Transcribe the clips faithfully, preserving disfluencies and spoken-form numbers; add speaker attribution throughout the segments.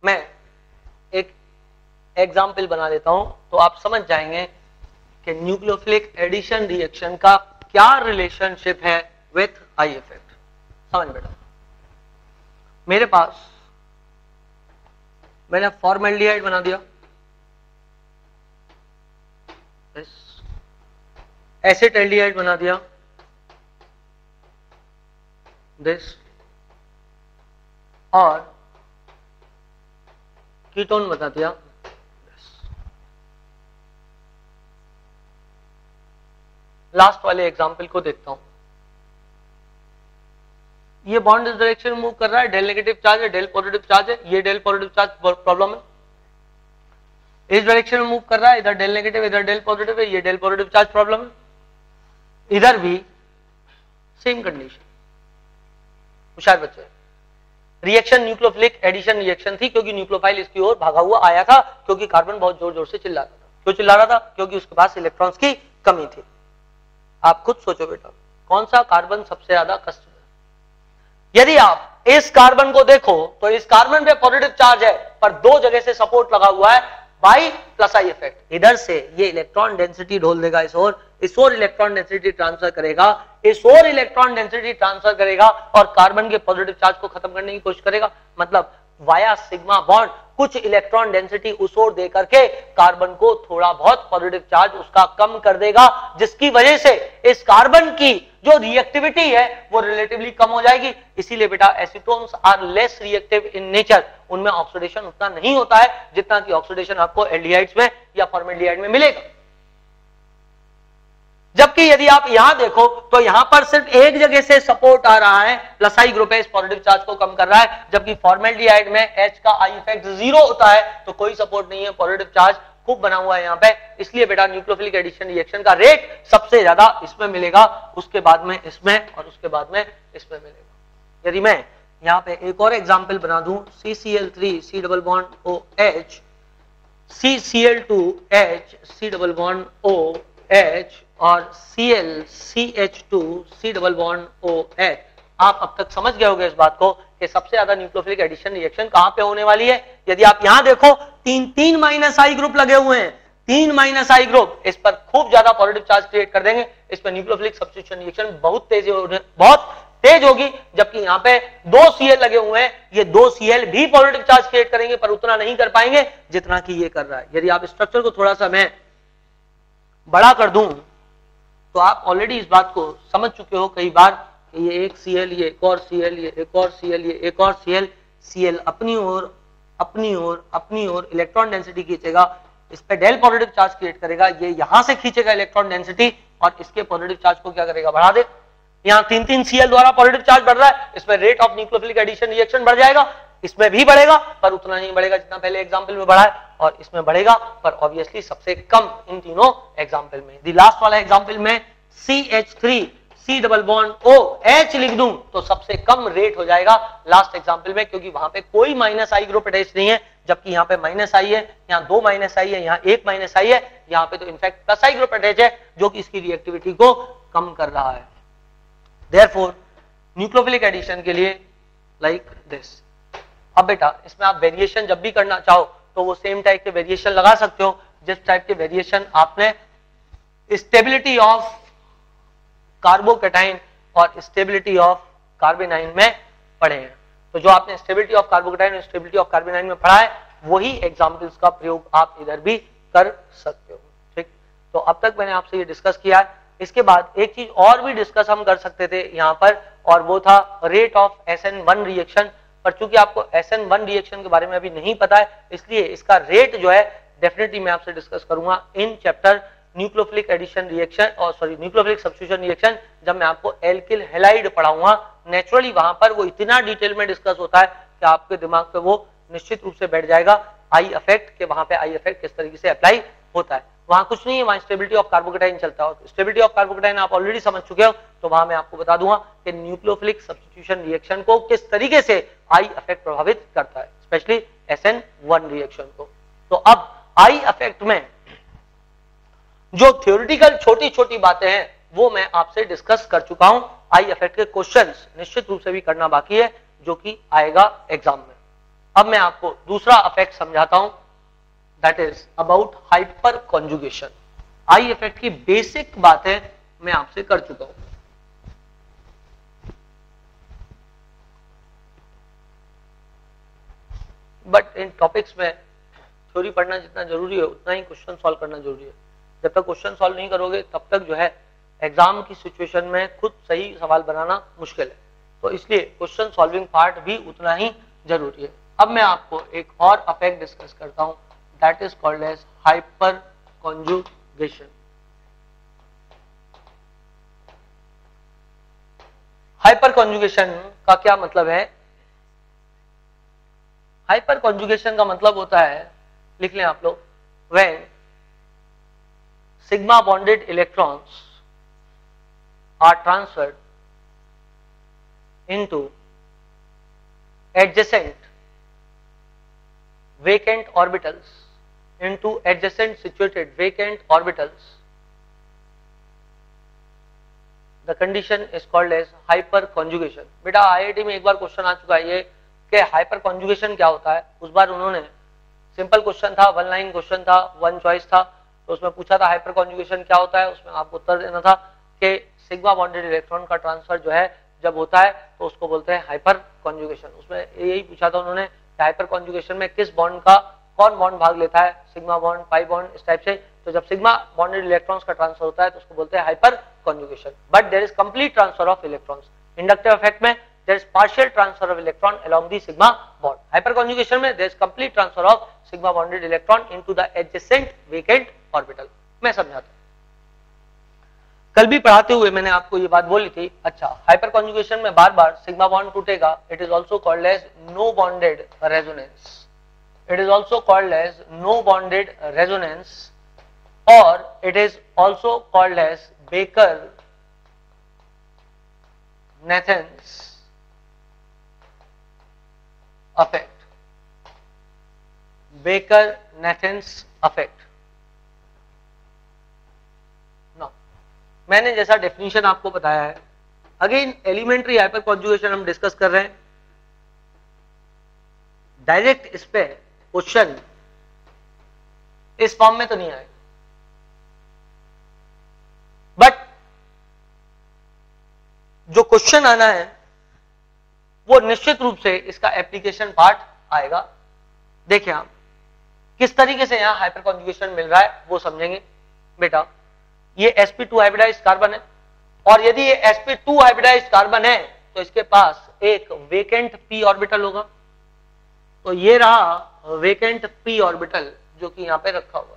Speaker 1: मैं एक एग्जाम्पल बना देता हूं तो आप समझ जाएंगे कि न्यूक्लियोफिलिक एडिशन रिएक्शन का क्या रिलेशनशिप है विथ आई इफेक्ट। समझ बेटा, मेरे पास मैंने फॉर्मेल्डिहाइड बना दिया, एसिटाल्डिहाइड बना दिया, दिस, और कीटोन बता दिया। लास्ट वाले एग्जाम्पल को देखता हूं। ये बॉन्ड इस डायरेक्शन मूव कर रहा है, डेल नेगेटिव चार्ज है, डेल पॉजिटिव चार्ज है, ये डेल पॉजिटिव चार्ज प्रॉब्लम है। इस डायरेक्शन में मूव कर रहा है, इधर डेल नेगेटिव इधर डेल पॉजिटिव है, ये डेल पॉजिटिव चार्ज प्रॉब्लम है। इधर भी सेम कंडीशन। होशियार बच्चे, रिएक्शन न्यूक्लियोफिलिक एडिशन रिएक्शन थी क्योंकि न्यूक्लियोफाइल इसकी ओर भागा हुआ आया था, क्योंकि कार्बन बहुत जोर जोर से चिल्ला रहा था। क्यों चिल्ला रहा था? क्योंकि उसके पास इलेक्ट्रॉन्स की कमी थी। आप खुद सोचो बेटा, कौन सा कार्बन सबसे ज्यादा कष्ट में? यदि आप इस कार्बन को देखो तो इस कार्बन पे पॉजिटिव चार्ज है, पर दो जगह से सपोर्ट लगा हुआ है बाई प्लस आई इफेक्ट। इधर से ये इलेक्ट्रॉन डेंसिटी ढोल देगा इस ओर, इस ओर इलेक्ट्रॉन डेंसिटी ट्रांसफर करेगा, इस ओर इलेक्ट्रॉन डेंसिटी ट्रांसफर करेगा और कार्बन के पॉजिटिव चार्ज को खत्म करने की कोशिश करेगा। मतलब वाया सिग्मा बॉन्ड कुछ इलेक्ट्रॉन डेंसिटी उस ओर दे करके कार्बन को थोड़ा बहुत पॉजिटिव चार्ज उसका कम कर देगा, जिसकी वजह से इस कार्बन की जो रिएक्टिविटी है वो रिलेटिवली कम हो जाएगी। इसीलिए बेटा acetones are less reactive in nature, उनमें ऑक्सीडेशन उतना नहीं होता है जितना कि ऑक्सीडेशन आपको एल्डिहाइड्स में या फॉर्मेल्डिहाइड में मिलेगा। जबकि यदि आप यहां देखो तो यहां पर सिर्फ एक जगह से सपोर्ट आ रहा है, प्लस आई ग्रुप है, इस पॉजिटिव चार्ज को कम कर रहा है, जबकि फॉर्मेल्डिहाइड में H का आई इफेक्ट जीरो होता है तो कोई सपोर्ट नहीं है, पॉजिटिव चार्ज खूब बना हुआ है यहां पे। इसलिए बेटा न्यूक्लियोफिलिक एडिशन रिएक्शन का रेट सबसे ज्यादा इसमें मिलेगा, उसके बाद में इसमें और उसके बाद में इसमें मिलेगा। यदि मैं यहां पे एक और एग्जांपल बना दूं, C C L three C double bond O H, C C L two H C double bond O H और Cl C H two C double bond O H. आप अब तक समझ गए होंगे इस बात को कि सबसे ज्यादा न्यूक्लियोफिलिक एडिशन रिएक्शन कहां पे होने वाली है। यदि आप यहां देखो तीन तीन माइनस आई ग्रुप लगे हुए हैं, तीन माइनस आई ग्रुप इस पर खूब ज्यादा पॉजिटिव चार्ज क्रिएट कर देंगे, इस पर न्यूक्लियोफिलिक सब्स्टिट्यूशन रिएक्शन बहुत तेज बहुत तेज होगी। जबकि यहाँ पे दो Cl लगे हुए हैं, ये दो Cl भी पॉजिटिव चार्ज क्रिएट करेंगे पर उतना नहीं कर पाएंगे जितना कि ये कर रहा है। यदि आप स्ट्रक्चर को थोड़ा सा मैं बड़ा कर दूं तो आप ऑलरेडी इस बात को समझ चुके हो कई बार कि ये एक Cl, ये एक और Cl, ये एक और Cl, ये एक और Cl, Cl अपनी ओर अपनी ओर अपनी ओर इलेक्ट्रॉन डेंसिटी खींचेगा, इस पे डेल पॉजिटिव चार्ज क्रिएट करेगा, ये यहां से खींचेगा इलेक्ट्रॉन डेंसिटी और इसके पॉजिटिव चार्ज को क्या करेगा? बढ़ा दे। यहाँ तीन तीन Cl द्वारा पॉजिटिव चार्ज बढ़ रहा है, इसमें rate of nucleophilic addition reaction बढ़ जाएगा, इसमें भी बढ़ेगा पर उतना नहीं बढ़ेगा जितना पहले एग्जांपल में बढ़ा है, और इसमें बढ़ेगा पर ऑब्वियसली सबसे कम इन तीनों एग्जांपल में। दी लास्ट वाला एग्जांपल में C H three C double bond O H लिख दूं तो सबसे कम रेट हो जाएगा लास्ट एग्जांपल में, क्योंकि वहां पे कोई माइनस आई ग्रुप अटैच नहीं है, जबकि यहाँ पे माइनस आई है, यहाँ दो माइनस आई है, यहाँ एक माइनस आई है, यहाँ पे तो in fact plus I group attach है जो कि इसकी रिएक्टिविटी को कम कर रहा है। देयरफॉर न्यूक्लियोफिलिक एडिशन के लिए लाइक दिस। अब बेटा इसमें आप वेरिएशन जब भी करना चाहो तो वो सेम टाइप के वेरिएशन लगा सकते हो जिस टाइप के वेरिएशन आपने स्टेबिलिटी ऑफ कार्बोकैटाइन और स्टेबिलिटी ऑफ कार्बेनाइन में पढ़े हैं। तो जो आपने स्टेबिलिटी ऑफ कार्बोकैटाइन और स्टेबिलिटी ऑफ कार्बेनाइन में पढ़ा है वही एग्जांपल्स का प्रयोग आप इधर भी कर सकते हो। ठीक, तो अब तक मैंने आपसे ये डिस्कस किया है। इसके बाद एक चीज और भी डिस्कस हम कर सकते थे यहाँ पर, और वो था rate of S N one reaction. पर चूंकि आपको एस एन वन रिएक्शन के बारे में अभी नहीं पता है, इसलिए इसका रेट जो है डेफिनेटली मैं आपसे डिस्कस करूंगा in chapter nucleophilic addition reaction और सॉरी न्यूक्लियोफिलिक सब्स्टिट्यूशन रिएक्शन, जब मैं आपको एल्किल हैलाइड पढ़ाऊंगा। नेचुरली वहां पर वो इतना डिटेल में डिस्कस होता है कि आपके दिमाग पे वो निश्चित रूप से बैठ जाएगा आई इफेक्ट के, वहां पे आई इफेक्ट किस तरीके से अप्लाई होता है। वहां कुछ नहीं है, वहां स्टेबिलिटी ऑफ कार्बोकैटाइन चलता है। स्टेबिलिटी ऑफ कार्बोकैटाइन आप ऑलरेडी समझ चुके हो, तो वहां मैं आपको बता दूंगा कि न्यूक्लियोफिलिक सब्स्टिट्यूशन रिएक्शन को किस तरीके से आई इफेक्ट प्रभावित करता है, specially S N one reaction को। तो अब आई इफेक्ट में जो थ्योरेटिकल छोटी छोटी बातें हैं वो मैं आपसे डिस्कस कर चुका हूं। आई इफेक्ट के क्वेश्चंस निश्चित रूप से भी करना बाकी है जो कि आएगा एग्जाम में। अब मैं आपको दूसरा इफेक्ट समझाता हूं, that is about hyperconjugation. I effect की बेसिक बातें मैं आपसे कर चुका हूं। बट इन टॉपिक्स में थ्योरी पढ़ना जितना जरूरी है उतना ही क्वेश्चन सॉल्व करना जरूरी है। जब तक क्वेश्चन सॉल्व नहीं करोगे तब तक जो है एग्जाम की सिचुएशन में खुद सही सवाल बनाना मुश्किल है। तो इसलिए क्वेश्चन सॉल्विंग पार्ट भी उतना ही जरूरी है। अब मैं आपको एक और इफेक्ट डिस्कस करता हूं, that is called as hyperconjugation. Hyperconjugation का क्या मतलब है? हाइपर कॉन्जुगेशन का मतलब होता है, लिख लें आप लोग, when sigma bonded electrons are transferred into adjacent vacant orbitals into adjacent situated vacant orbitals, the condition is called as hyperconjugation। बेटा आईआईटी में एक बार क्वेश्चन आ चुका है ये कि हाइपर कॉन्जुगेशन क्या होता है। उस बार उन्होंने सिंपल क्वेश्चन था, वन लाइन क्वेश्चन था, वन चॉइस था, तो उसमें पूछा था हाइपर कॉन्जुगेशन क्या होता है। उसमें आपको उत्तर देना था कि सिग्मा बॉन्डेड इलेक्ट्रॉन का ट्रांसफर जो है जब होता है तो उसको बोलते हैं हाइपर कॉन्जुगेशन। उसमें यही पूछा था उन्होंने कि हाइपर कॉन्जुगेशन में किस बॉन्ड का कौन बॉन्ड भाग लेता है, सिग्मा बॉन्ड, पाई बॉन्ड, इस टाइप से। तो जब सिग्मा बॉन्डेड इलेक्ट्रॉन्स का ट्रांसफर होता है तो उसको बोलते हैं hyperconjugation. But there is complete transfer of electrons. Inductive effect में there is partial transfer of electron along the sigma bond. Hyperconjugation में there is complete transfer of sigma bonded electron into the adjacent vacant orbital. मैं समझाता हूं। कल भी पढ़ाते हुए मैंने आपको ये बात बोली थी। अच्छा, हाइपर कॉन्जुगेशन में बार बार सिग्मा बॉन्ड टूटेगा। It is also called as no bonded resonance. It is also called as no bonded resonance और it is also called as Baker Nathan effect. Baker Nathan effect. मैंने जैसा definition आपको बताया है, अगेन एलिमेंट्री हाइपर कॉन्जुगेशन हम discuss कर रहे हैं। डायरेक्ट इस पे क्वेश्चन इस फॉर्म में तो नहीं आएगा, बट जो क्वेश्चन आना है वो निश्चित रूप से इसका एप्लीकेशन पार्ट आएगा। देखिए आप किस तरीके से यहां हाइपर कॉन्जुगेशन मिल रहा है वो समझेंगे। बेटा ये S P two hybridized carbon है और यदि ये S P two hybridized carbon है तो इसके पास एक वेकेंट p ऑर्बिटल होगा। तो ये रहा वेकेंट p ऑर्बिटल जो कि यहां पे रखा हुआ है।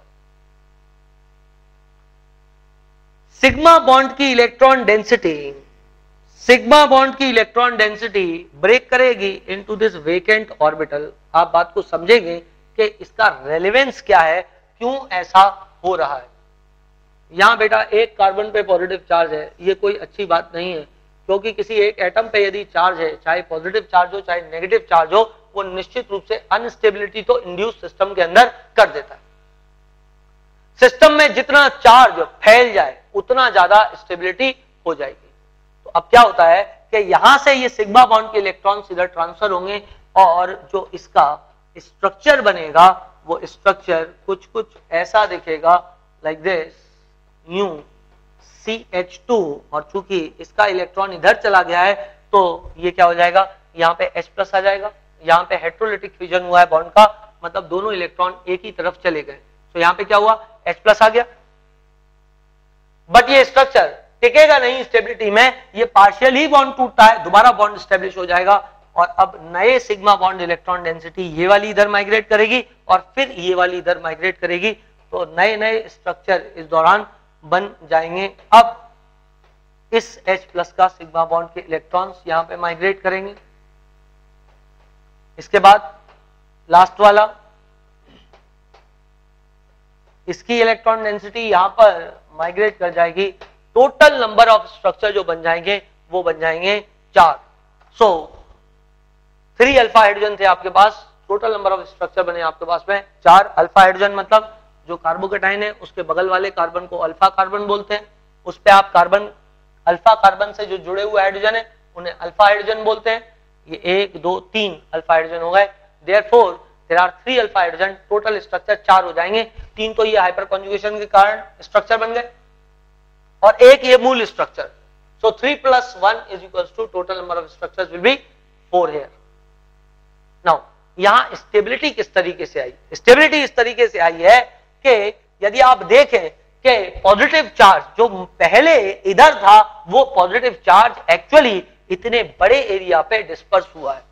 Speaker 1: सिग्मा बॉन्ड की इलेक्ट्रॉन डेंसिटी सिग्मा बॉन्ड की इलेक्ट्रॉन डेंसिटी ब्रेक करेगी इनटू दिस वेकेंट ऑर्बिटल। आप बात को समझेंगे कि इसका रेलेवेंस क्या है, क्यों ऐसा हो रहा है। यहां बेटा एक कार्बन पे पॉजिटिव चार्ज है, ये कोई अच्छी बात नहीं है, क्योंकि किसी एक एटम पे यदि चार्ज है, चाहे पॉजिटिव चार्ज हो चाहे नेगेटिव चार्ज हो, वो निश्चित रूप से अनस्टेबिलिटी तो इंड्यूस सिस्टम के अंदर कर देता है। सिस्टम में जितना चार्ज फैल जाए उतना ज्यादा स्टेबिलिटी हो जाएगी। तो अब क्या होता है कि यहां से ये सिग्मा बॉन्ड के इलेक्ट्रॉन इधर ट्रांसफर होंगे और जो इसका स्ट्रक्चर बनेगा वो स्ट्रक्चर कुछ कुछ ऐसा दिखेगा, like this, new C H two. और चूंकि इसका इलेक्ट्रॉन इधर चला गया है तो ये क्या हो जाएगा, यहाँ पे H प्लस आ जाएगा। यहाँ पे हेट्रोलिटिक फ्यूजन हुआ है बॉन्ड का, मतलब दोनों इलेक्ट्रॉन एक ही तरफ चले गए। तो यहाँ पे क्या हुआ, H प्लस आ गया। बट ये स्ट्रक्चर टिकेगा नहीं स्टेबिलिटी में, ये पार्शियल ही बॉन्ड टूटता है, दोबारा बॉन्ड स्टेब्लिश हो जाएगा और अब नए सिग्मा बॉन्ड इलेक्ट्रॉन डेंसिटी ये वाली इधर माइग्रेट करेगी और फिर ये वाली इधर माइग्रेट करेगी। तो नए नए स्ट्रक्चर इस दौरान बन जाएंगे। अब इस H प्लस का सिग्मा बॉन्ड के इलेक्ट्रॉन्स यहां पे माइग्रेट करेंगे। इसके बाद लास्ट वाला, इसकी इलेक्ट्रॉन डेंसिटी यहां पर माइग्रेट कर जाएगी। टोटल नंबर ऑफ स्ट्रक्चर जो बन जाएंगे वो बन जाएंगे चार। सो थ्री अल्फा हाइड्रोजन थे आपके पास, टोटल नंबर ऑफ स्ट्रक्चर बने आपके पास में चार। अल्फा हाइड्रोजन मतलब जो कार्बोकेटाइन है उसके बगल वाले कार्बन को अल्फा कार्बन बोलते हैं। उस पे आप कार्बन, अल्फा कार्बन से जो जुड़े हुए हाइड्रोजन है उन्हें अल्फा हाइड्रोजन बोलते हैं। ये एक दो तीन अल्फा हाइड्रोजन हो गए। Therefore there are three alpha hydrogen, total structure चार हो जाएंगे। तीन तो ये हाइपर कॉन्जुगेशन के कारण स्ट्रक्चर बन गए और एक ये मूल structure. So three plus one is equals to total number of structures will be four here. Now यहां स्टेबिलिटी किस तरीके से आई? स्टेबिलिटी इस तरीके से आई है कि यदि आप देखें कि पॉजिटिव चार्ज जो पहले इधर था वो पॉजिटिव चार्ज एक्चुअली इतने बड़े एरिया पे डिस्पर्स हुआ है,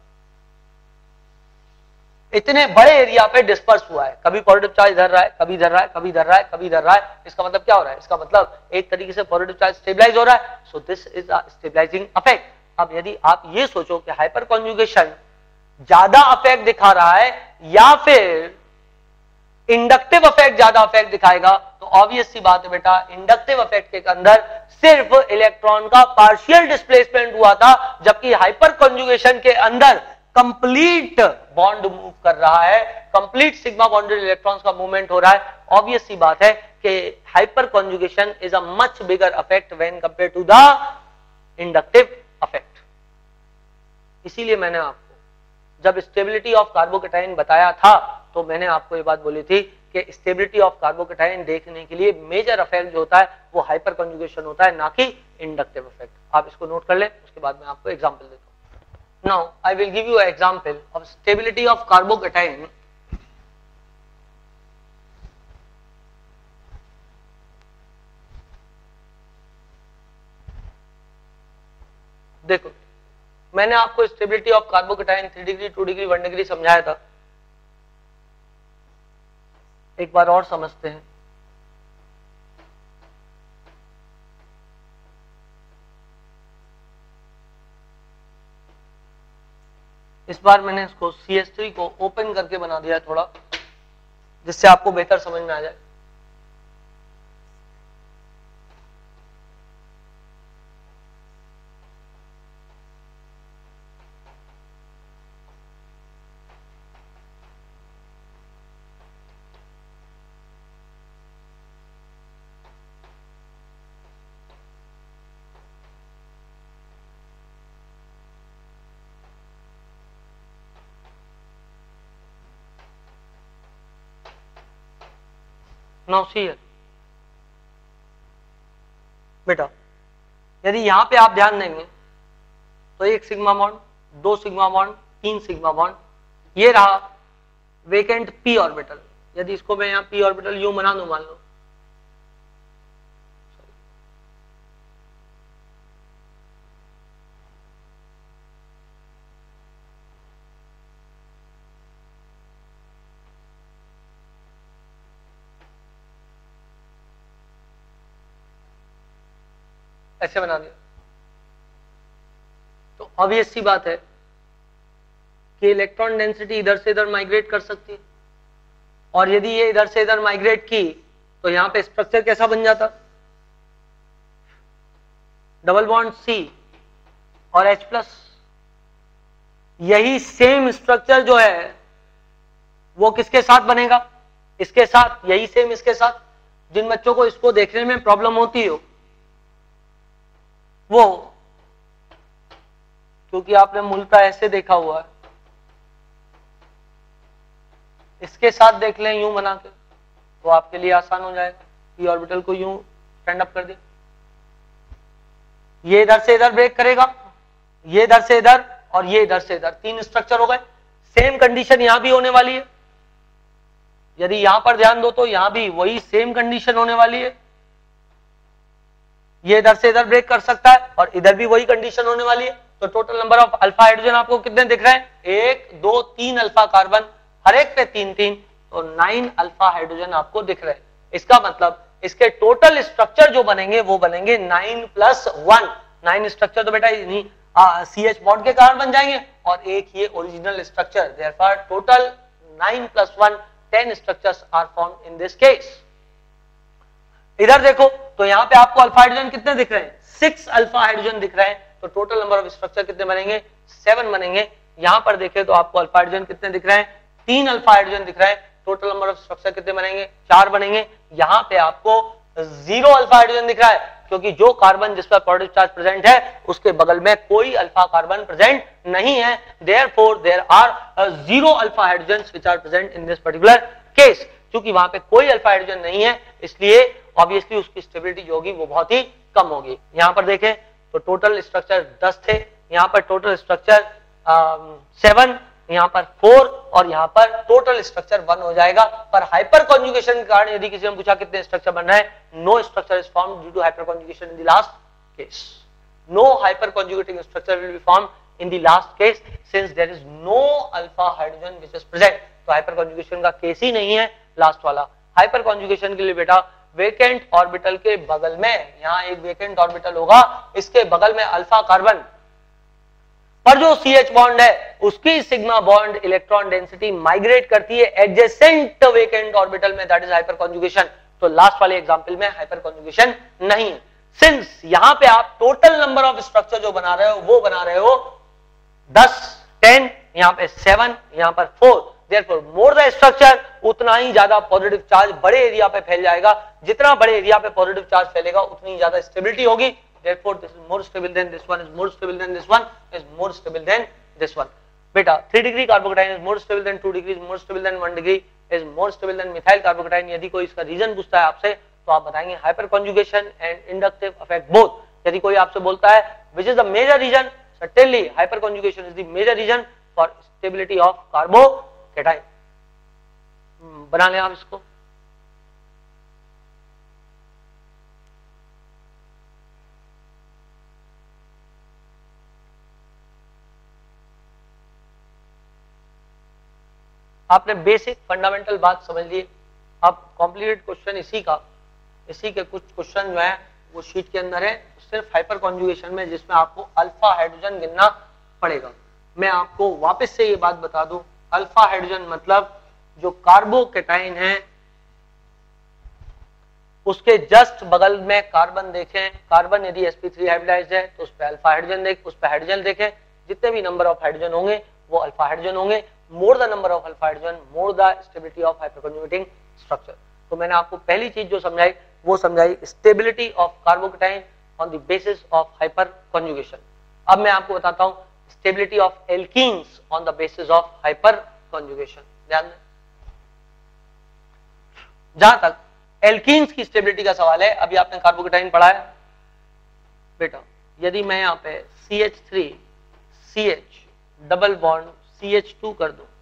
Speaker 1: इतने बड़े एरिया पे डिस्पर्स हुआ है। कभी पॉजिटिव चार्ज इधर रहा है, कभी इधर रहा है, कभी इधर रहा है, कभी इधर रहा है। इसका मतलब क्या हो रहा है? इसका मतलब एक तरीके से पॉजिटिव चार्ज स्टेबलाइज हो रहा है। So this is a stabilizing effect. अब यदि आप ये सोचो कि हाइपर कॉन्जुगेशन ज्यादा इफेक्ट दिखा रहा है या फिर इंडक्टिव इफेक्ट ज्यादा इफेक्ट दिखाएगा, तो ऑब्वियस सी बात है बेटा, इंडक्टिव इफेक्ट के अंदर सिर्फ इलेक्ट्रॉन का पार्शियल डिस्प्लेसमेंट हुआ था, जबकि हाइपर कॉन्जुगेशन के अंदर कंप्लीट बॉन्ड मूव कर रहा है, कंप्लीट सिग्मा बॉन्डेड इलेक्ट्रॉन्स का मूवमेंट हो रहा है। ऑब्वियस सी बात है कि hyperconjugation is a much bigger effect when compare to the inductive effect. इसीलिए मैंने आपको जब स्टेबिलिटी ऑफ कार्बोकैटायन बताया था तो मैंने आपको ये बात बोली थी कि स्टेबिलिटी ऑफ कार्बोकैटायन देखने के लिए मेजर इफेक्ट जो होता है वो हाइपर कॉन्जुगेशन होता है, ना कि इंडक्टिव इफेक्ट। आप इसको नोट कर लें, उसके बाद मैं आपको एग्जांपल देता हूं। Now I will give you an example of stability of carbocation. देखो, मैंने आपको stability of carbocation three degree, two degree, one degree समझाया था। एक बार और समझते हैं। इस बार मैंने इसको सी एच थ्री को ओपन करके बना दिया थोड़ा, जिससे आपको बेहतर समझ में आ जाए। नाउ सी हियर बेटा, यदि यहां पे आप ध्यान देंगे तो एक सिग्मा बॉन्ड, दो सिग्मा बॉन्ड, तीन सिग्मा बॉन्ड, ये रहा वेकेंट पी ऑर्बिटल। यदि इसको मैं यहां पी ऑर्बिटल यूं बना दूं, मान लो, ऐसे बना दिया, तो ऑब्वियस सी बात है कि इलेक्ट्रॉन डेंसिटी इधर से इधर माइग्रेट कर सकती है, और यदि ये इधर से इधर माइग्रेट की तो यहां पे स्ट्रक्चर कैसा बन जाता? डबल बॉन्ड सी और H प्लस। यही सेम स्ट्रक्चर जो है वो किसके साथ बनेगा? इसके साथ। यही सेम इसके साथ। जिन बच्चों को इसको देखने में प्रॉब्लम होती हो वो, क्योंकि आपने मूलतः ऐसे देखा हुआ है, इसके साथ देख लें यूं बना के तो आपके लिए आसान हो जाएगा। पी ऑर्बिटल को यूं स्टैंड अप कर दे, ये इधर से इधर ब्रेक करेगा, ये इधर से इधर और ये इधर से इधर, तीन स्ट्रक्चर हो गए। सेम कंडीशन यहां भी होने वाली है। यदि यहां पर ध्यान दो तो यहां भी वही सेम कंडीशन होने वाली है। ये इधर से इधर ब्रेक कर सकता है और इधर भी वही कंडीशन होने वाली है। तो total number of alpha hydrogen आपको कितने दिख रहे हैं? एक, दो, तीन अल्फा कार्बन, हर एक पे तीन तीन, तो नाइन अल्फा हाइड्रोजन आपको दिख रहे हैं। इसका मतलब इसके टोटल स्ट्रक्चर जो बनेंगे वो बनेंगे nine plus one. Nine structure तो बेटा नहीं सी एच बॉन्ड के कारण बन जाएंगे और एक ये original structure. Therefore total nine plus one, ten structures are formed in this case. इधर देखो तो यहाँ पे आपको अल्फा हाइड्रोजन कितने दिख रहे हैं? सिक्स अल्फा हाइड्रोजन दिख रहे हैं। तो टोटल नंबर ऑफ स्ट्रक्चर कितने बनेंगे? सेवन बनेंगे। यहाँ पर देखें तो आपको अल्फा हाइड्रोजन कितने दिख रहे हैं? तीन अल्फा हाइड्रोजन दिख रहे हैं। टोटल नंबर ऑफ स्ट्रक्चर कितने बनेंगे? चार बनेंगे। यहाँ पे आपको जीरो अल्फा हाइड्रोजन दिख रहा है, क्योंकि जो कार्बन जिस पर पॉजिटिव चार्ज प्रेजेंट है उसके बगल में कोई अल्फा कार्बन प्रेजेंट नहीं है। Therefore there are zero alpha hydrogens which are present in this particular case. क्योंकि वहां पे कोई अल्फा हाइड्रोजन नहीं है, इसलिए ऑब्वियसली उसकी स्टेबिलिटी जो होगी वो बहुत ही कम होगी। यहां पर देखें तो टोटल स्ट्रक्चर दस थे, यहां पर टोटल स्ट्रक्चर सेवन, यहां पर फोर और यहां पर टोटल स्ट्रक्चर वन हो जाएगा। पर हाइपर कॉन्जुगेशन के कारण यदि किसी ने पूछा कितने स्ट्रक्चर बन रहे हैं, no structure is formed due to hyperconjugation in the last case. No hyperconjugating structure will be formed in the last case since there is no alpha hydrogen which is present. तो hyperconjugation का case ही नहीं है last वाला। Hyper conjugation के लिए बेटा vacant orbital के बगल में, यहां एक वेकेंट ऑर्बिटल होगा, इसके बगल में अल्फा कार्बन पर जो सी एच बॉन्ड है उसकी sigma bond electron density migrate करती है एडजेसेंट वेकेंट ऑर्बिटल में, दैट इज हाइपर कॉन्जुगेशन। तो लास्ट वाले एग्जांपल में हाइपर कॉन्जुगेशन नहीं है। सिंस यहां पे आप टोटल नंबर ऑफ स्ट्रक्चर जो बना रहे हो वो बना रहे हो दस, टेन, यहां पे सेवन, यहां पर four, therefore more the structure उतना ही ज्यादा पॉजिटिव चार्ज बड़े एरिया पे फैल जाएगा। जितना बड़े एरिया पे पॉजिटिव चार्ज फैलेगा उतनी ज्यादा स्टेबिलिटी होगी। Therefore, this is more stable than this one, is more stable than this one, is more stable than this one. बेटा three degree carbocation is more stable than two degree, more stable than one degree, is more stable than methyl carbocation. यदि कोई इसका reason पूछता है आपसे तो आप बताएंगे hyperconjugation and inductive effect both. यदि कोई आपसे बोलता है which is the major reason, certainly hyper conjugation is the major reason for stability of carbocation. बना लें आप इसको। आपने बेसिक फंडामेंटल बात समझ ली। अब कॉम्प्लीकेटेड क्वेश्चन इसी का, इसी के कुछ क्वेश्चन जो है वो शीट के अंदर है, सिर्फ हाइपर कॉन्जुगेशन में, जिसमें आपको अल्फा हाइड्रोजन गिनना पड़ेगा। मैं आपको वापस से ये बात बता दूं, अल्फा हाइड्रोजन मतलब जो कार्बोकेटाइन है उसके जस्ट बगल में कार्बन देखें, कार्बन यदि एस पी थ्री हाइब्रिडाइज्ड है तो उस पर अल्फा हाइड्रोजन देख, उस पर हाइड्रोजन देखें, जितने भी नंबर ऑफ हाइड्रोजन होंगे वो अल्फा हाइड्रोजन होंगे। More the number of alpha hydrogen more the stability of hyperconjugating structure. तो मैंने आपको पहली चीज जो समझाई वो समझाई stability of carbocation on the basis of hyperconjugation. अब मैं आपको बताता हूं stability of alkenes on the basis of hyperconjugation. ध्यान दें, जहां तक एल्कीन्स की स्टेबिलिटी का सवाल है, अभी आपने कार्बोकेटाइन पढ़ा है बेटा, यदि मैं यहाँ पे C H three C H double bond C H two कर दूं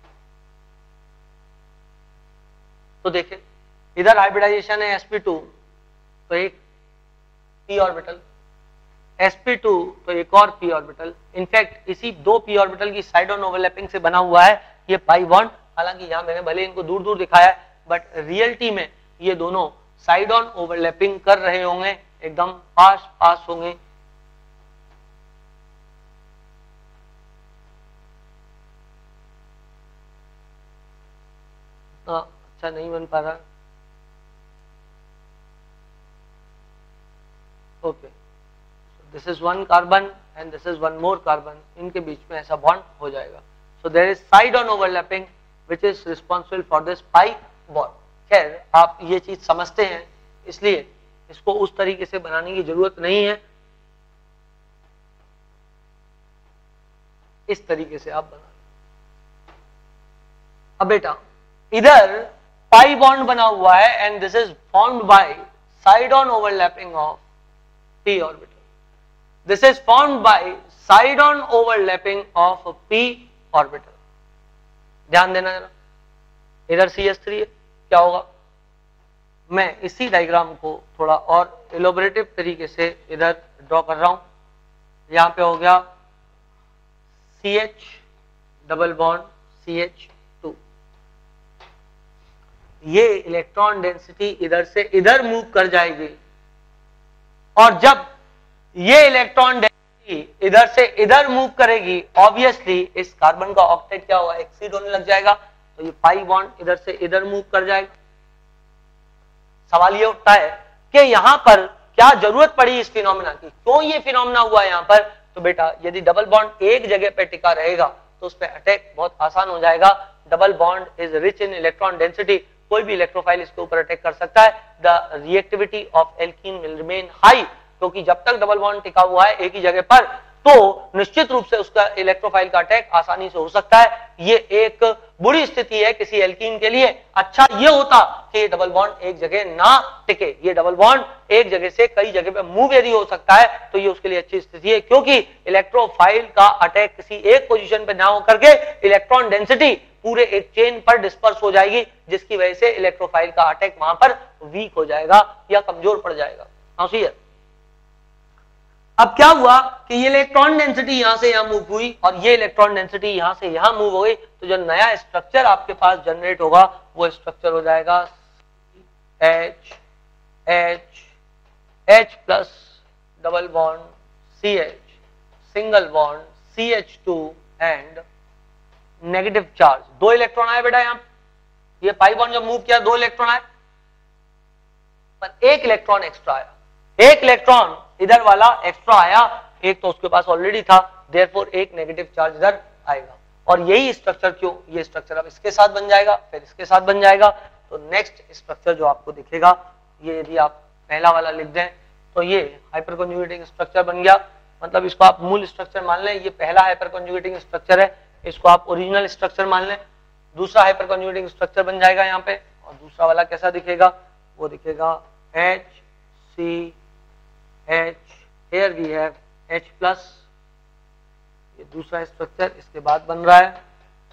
Speaker 1: तो देखें इधर हाइब्रिडाइजेशन है एस पी टू तो एक p orbital, S P two तो एक और p ऑर्बिटल। इनफैक्ट इसी दो p ऑर्बिटल की साइड ऑन ओवरलैपिंग से बना हुआ है ये पाई बॉन्ड। हालांकि यहां मैंने भले इनको दूर दूर दिखाया है बट रियलिटी में ये दोनों साइड ऑन ओवरलैपिंग कर रहे होंगे, एकदम पास पास होंगे। अच्छा नहीं बन पा रहा, okay, this is one carbon and this is one more carbon, इनके बीच में ऐसा बॉन्ड हो जाएगा। So there is side on overlapping which is responsible for this pi bond. खैर आप ये चीज समझते हैं इसलिए इसको उस तरीके से बनाने की जरूरत नहीं है, इस तरीके से आप बना। अब बेटा इधर पाई बॉन्ड बना हुआ है and this is formed by side on overlapping of p orbital, this is formed by side on overlapping of p orbital. ध्यान देना जरा, इधर सी एच थ्री है, क्या होगा, मैं इसी डायग्राम को थोड़ा और इलोबरेटिव तरीके से इधर ड्रॉ कर रहा हूं। यहां पे हो गया C H double bond C H two, ये इलेक्ट्रॉन डेंसिटी इधर से इधर मूव कर जाएगी और जब ये इलेक्ट्रॉन डेंसिटी इधर से इधर मूव करेगी ऑब्वियसली इस कार्बन का ऑक्टेट क्या होगा, एक्सीड होने लग जाएगा, तो ये पाई बॉन्ड इधर से इधर मूव कर जाएगा। सवाल ये उठता है कि यहां पर क्या जरूरत पड़ी इस फिनोमेना की, क्यों ये फिनोमेना हुआ यहां पर। तो बेटा यदि डबल बॉन्ड एक जगह पे टिका रहेगा तो उस पर अटैक बहुत आसान हो जाएगा। Double bond is rich in electron density, कोई भी इलेक्ट्रोफाइल इसके ऊपर अटैक कर सकता है। The reactivity of alkene will remain high, क्योंकि जब तक डबल बॉन्ड टिका हुआ है एक ही जगह पर तो निश्चित रूप से उसका इलेक्ट्रोफाइल का अटैक आसानी से हो सकता है। ये एक बुरी स्थिति है किसी एल्कीन के लिए। अच्छा ये होता कि ये डबल बॉन्ड एक जगह ना टिके, ये डबल बॉन्ड एक जगह से कई जगह पे मूव यदि हो सकता है तो ये उसके लिए अच्छी स्थिति है, क्योंकि इलेक्ट्रोफाइल का अटैक किसी एक पोजीशन पे ना होकर के इलेक्ट्रॉन डेंसिटी पूरे एक चेन पर डिस्पर्स हो जाएगी, जिसकी वजह से इलेक्ट्रोफाइल का अटैक वहां पर वीक हो जाएगा या कमजोर पड़ जाएगा। हाँ सही है। अब क्या हुआ कि ये इलेक्ट्रॉन डेंसिटी यहां से यहां मूव हुई और ये इलेक्ट्रॉन डेंसिटी यहां से यहां मूव हो गई, तो जो नया स्ट्रक्चर आपके पास जनरेट होगा वो स्ट्रक्चर हो जाएगा H H H plus double bond C H single bond C H two and negative charge. दो इलेक्ट्रॉन आए बेटा, यहां ये पाई बॉन्ड जब मूव किया दो इलेक्ट्रॉन आए, पर एक इलेक्ट्रॉन एक्स्ट्रा आया, एक इलेक्ट्रॉन इधर वाला एक्स्ट्रा आया, एक तो उसके पास ऑलरेडी था, देयरफॉर एक नेगेटिव चार्ज इधर आएगा। और यही स्ट्रक्चर क्यों, ये स्ट्रक्चर अब इसके साथ बन जाएगा, फिर इसके साथ बन जाएगा, तो नेक्स्ट स्ट्रक्चर जो आपको दिखेगा, ये यदि आप पहला वाला लिख दें तो ये हाइपर कॉन्जुगेटिंग स्ट्रक्चर बन गया। मतलब इसको आप मूल स्ट्रक्चर मान लें, ये पहला हाइपर कॉन्जुगेटिंग स्ट्रक्चर है, इसको आप ओरिजिनल स्ट्रक्चर मान लें। दूसरा हाइपर कॉन्जुगेटिंग स्ट्रक्चर बन जाएगा यहाँ पे, और दूसरा वाला कैसा दिखेगा, वो दिखेगा H C H, here we have H plus, ये दूसरा स्ट्रक्चर इसके बाद बन रहा है,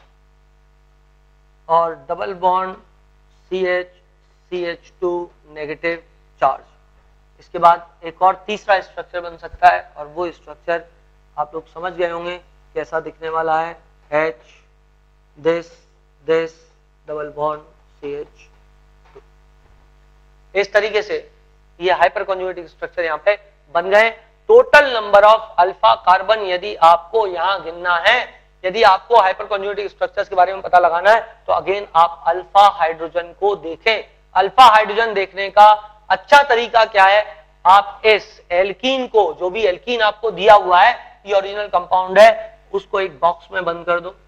Speaker 1: और double bond C H C H two negative charge. इसके बाद एक और तीसरा स्ट्रक्चर बन सकता है, और वो स्ट्रक्चर आप लोग समझ गए होंगे कैसा दिखने वाला है, H this this double bond C H two. इस तरीके से ये हाइपर कॉन्जुगेटिंग स्ट्रक्चर यहाँ पे बन गए। Total number of alpha carbon यदि आपको यहाँ गिनना है, यदि आपको हाइपर कॉन्जुगेटिंग स्ट्रक्चर्स के बारे में पता लगाना है, तो अगेन आप अल्फा हाइड्रोजन को देखें। अल्फा हाइड्रोजन देखने का अच्छा तरीका क्या है, आप इस एल्कीन को, जो भी एल्कीन आपको दिया हुआ है, ये ओरिजिनल कंपाउंड है, उसको एक बॉक्स में बंद कर दो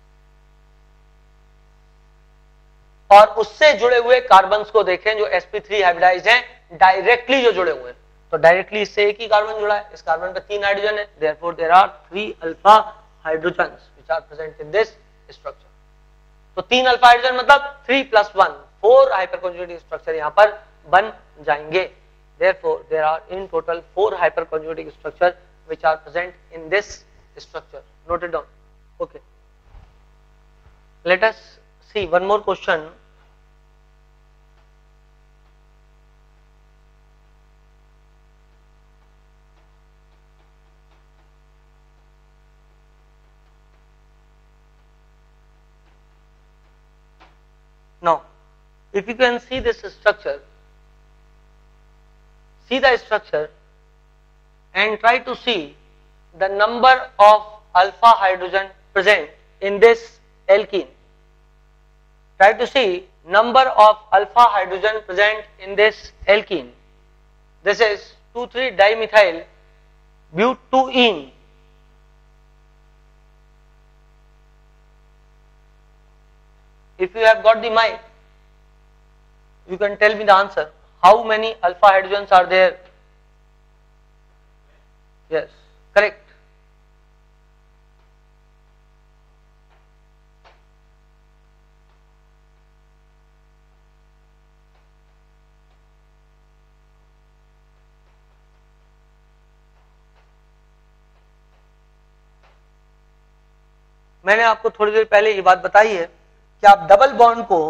Speaker 1: और उससे जुड़े हुए कार्बन्स को देखें जो एस पी थ्री हाइब्रिडाइज्ड हैं, डायरेक्टली जो जुड़े हुए हैं। तो डायरेक्टली इससे एक ही कार्बन जुड़ा है, इस कार्बन पे तीन हाइड्रोजन है, therefore there are three alpha hydrogens which are present in this structure. तो तीन अल्फा हाइड्रोजन मतलब three plus one, four hyperconjugating structure यहां पर बन जाएंगे। Therefore there are in total four hyperconjugating structure which are present in this structure. Note it down. Okay, let us see one more question. Now, if you can see this structure, see the structure and try to see the number of alpha hydrogen present in this alkene. Try to see number of alpha hydrogen present in this alkene. This is two three dimethyl butene. If you have got the mic, you can tell me the answer. How many alpha hydrogens are there? Yes, correct. मैंने आपको थोड़ी देर पहले ये बात बताई है कि आप डबल बॉन्ड को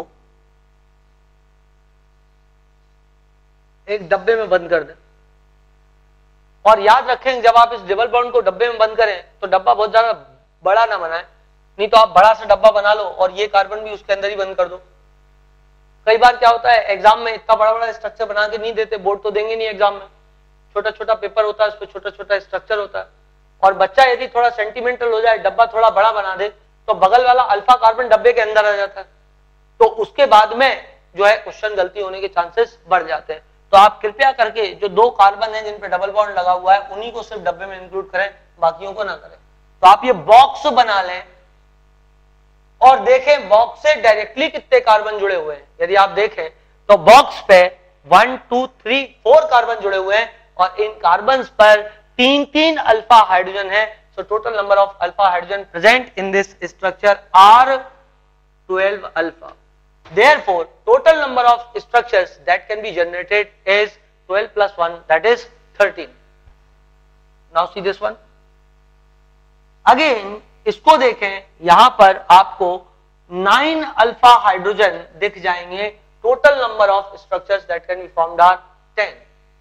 Speaker 1: एक डब्बे में बंद कर दें, और याद रखें जब आप इस डबल बॉन्ड को डब्बे में बंद करें तो डब्बा बहुत ज्यादा बड़ा ना बनाएं, नहीं तो आप बड़ा सा डब्बा बना लो और ये कार्बन भी उसके अंदर ही बंद कर दो। कई बार क्या होता है, एग्जाम में इतना बड़ा बड़ा स्ट्रक्चर बना के नहीं देते, बोर्ड तो देंगे नहीं एग्जाम में, छोटा छोटा पेपर होता है, उस पर छोटा छोटा स्ट्रक्चर होता है, और बच्चा यदि थोड़ा सेंटिमेंटल हो जाए, डब्बा थोड़ा बड़ा बना दे, तो बगल वाला अल्फा कार्बन डब्बे के अंदर आ जाता है, तो उसके बाद में जो है क्वेश्चन गलती होने के चांसेस बढ़ जाते हैं। तो आप कृपया करके जो दो कार्बन हैं जिन पे डबल बॉन्ड लगा हुआ है उन्हीं को सिर्फ डब्बे में इंक्लूड करें, बाकियों को ना करें। तो आप ये बॉक्स बना लें, और देखें बॉक्स से डायरेक्टली कितने कार्बन जुड़े हुए हैं। यदि आप देखें तो बॉक्स पे one two three four carbon जुड़े हुए हैं और इन कार्बन पर तीन तीन अल्फा हाइड्रोजन है। So total number of alpha hydrogen present in this structure are twelve alpha. Therefore, total number of structures that can be generated is twelve plus one, that is thirteen. Now see this one. Again, इसको देखें, यहां पर आपको nine alpha hydrogen दिख जाएंगे। Total number of structures that can be formed are ten.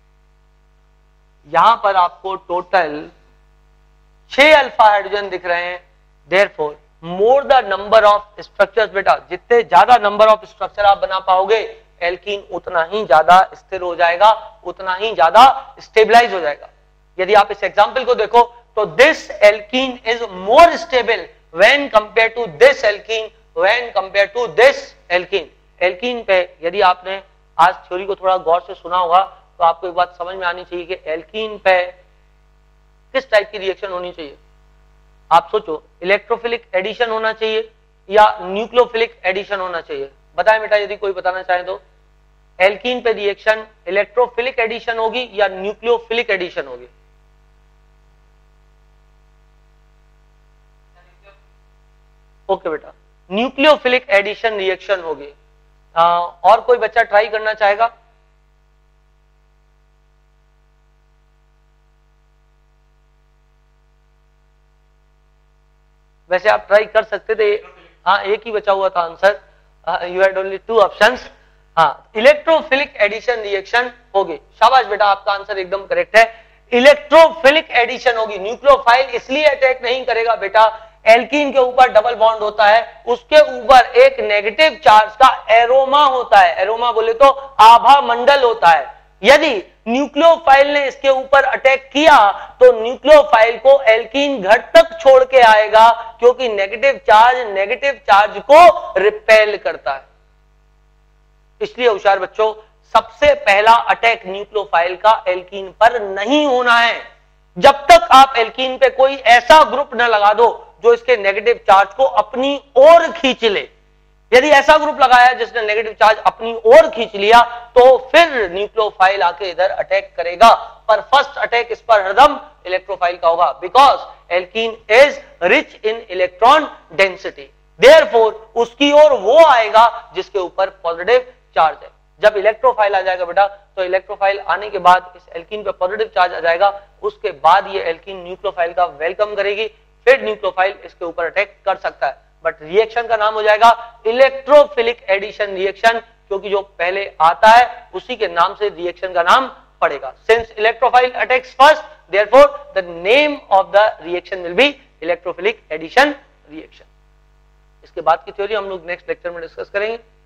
Speaker 1: यहां पर आपको टोटल छह अल्फा हाइड्रोजन दिख रहे हैं। Therefore, more the number of structures, बेटा जितने ज्यादा नंबर ऑफ स्ट्रक्चर आप बना पाओगे एल्कीन उतना ही ज्यादा स्थिर हो जाएगा, उतना ही ज्यादा स्टेबलाइज हो जाएगा। यदि आप इस एग्जांपल को देखो तो this alkene is more stable when compare to this alkene, when compare to this alkene. Alkene पे यदि आपने आज थ्योरी को थोड़ा गौर से सुना होगा तो आपको एक बात समझ में आनी चाहिए कि एल्कीन पे किस टाइप की रिएक्शन होनी चाहिए। आप सोचो, इलेक्ट्रोफिलिक एडिशन होना चाहिए या न्यूक्लियोफिलिक एडिशन होना चाहिए? बताएं बेटा, यदि कोई बताना चाहे तो। एल्कीन पे रिएक्शन इलेक्ट्रोफिलिक एडिशन होगी या न्यूक्लियोफिलिक एडिशन होगी? ओके बेटा, न्यूक्लियोफिलिक एडिशन रिएक्शन होगी। और कोई बच्चा ट्राई करना चाहेगा? वैसे आप ट्राई कर सकते थे। हाँ, एक ही बचा हुआ था answer. You had only two options. हाँ, इलेक्ट्रोफिलिक एडिशन रिएक्शन होगी। शाबाश बेटा, आपका आंसर एकदम करेक्ट है। इलेक्ट्रोफिलिक एडिशन होगी। न्यूक्लियोफाइल इसलिए अटैक नहीं करेगा बेटा, एल्कीन के ऊपर डबल बॉन्ड होता है, उसके ऊपर एक नेगेटिव चार्ज का एरोमा होता है। एरोमा बोले तो आभा मंडल होता है। यदि न्यूक्लियोफाइल ने इसके ऊपर अटैक किया तो न्यूक्लियोफाइल को एल्कीन घर तक छोड़ के आएगा, क्योंकि नेगेटिव चार्ज नेगेटिव चार्ज को रिपेल करता है। इसलिए होशियार बच्चों, सबसे पहला अटैक न्यूक्लियोफाइल का एल्कीन पर नहीं होना है। जब तक आप एल्कीन पे कोई ऐसा ग्रुप न लगा दो जो इसके नेगेटिव चार्ज को अपनी ओर खींच ले। यदि ऐसा ग्रुप लगाया जिसने नेगेटिव चार्ज अपनी ओर खींच लिया तो फिर न्यूक्लियोफाइल आके इधर अटैक करेगा। पर फर्स्ट अटैक इस पर हरदम इलेक्ट्रोफाइल का होगा, because alkene is rich in electron density. Therefore उसकी ओर वो आएगा जिसके ऊपर पॉजिटिव चार्ज है। जब इलेक्ट्रोफाइल आ जाएगा बेटा, तो इलेक्ट्रोफाइल आने के बाद इस एल्कीन पे पॉजिटिव चार्ज आ जाएगा। उसके बाद ये एल्कीन न्यूक्लियोफाइल का वेलकम करेगी, फिर न्यूक्लियोफाइल इसके ऊपर अटैक कर सकता है। बट रिएक्शन का नाम हो जाएगा इलेक्ट्रोफिलिक एडिशन रिएक्शन, क्योंकि जो पहले आता है उसी के नाम से रिएक्शन का नाम पड़ेगा। Since electrophile attacks first, therefore the name of the reaction will be electrophilic addition reaction. इसके बाद की थ्योरी हम लोग नेक्स्ट लेक्चर में डिस्कस करेंगे।